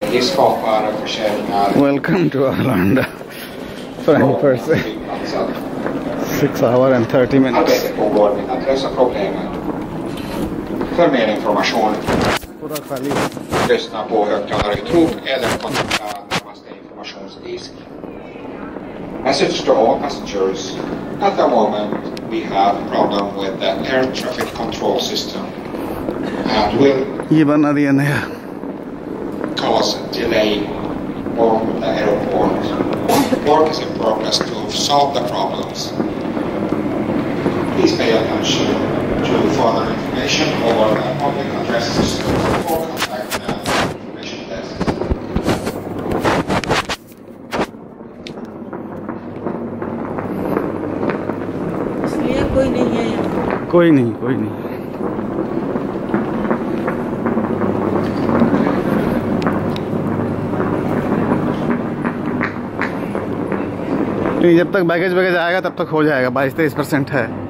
Det skapar försäljningar. Welcome to Arlanda. Frankfurt. 6 hours and 30 minutes. Arbetet pågår med att lösa problemen. För mer information, lyssna på högtalare i trop eller kontakta närmaste informationsdisk. Message to all passengers. At the moment, we have a problem with the air traffic control system and will cause delay on the airport. Work is in progress to solve the problems. Please pay attention to further information over the public address system or contact the information desk. कोई नहीं जब तक baggage आएगा तब तक हो जाएगा। 22-23% है।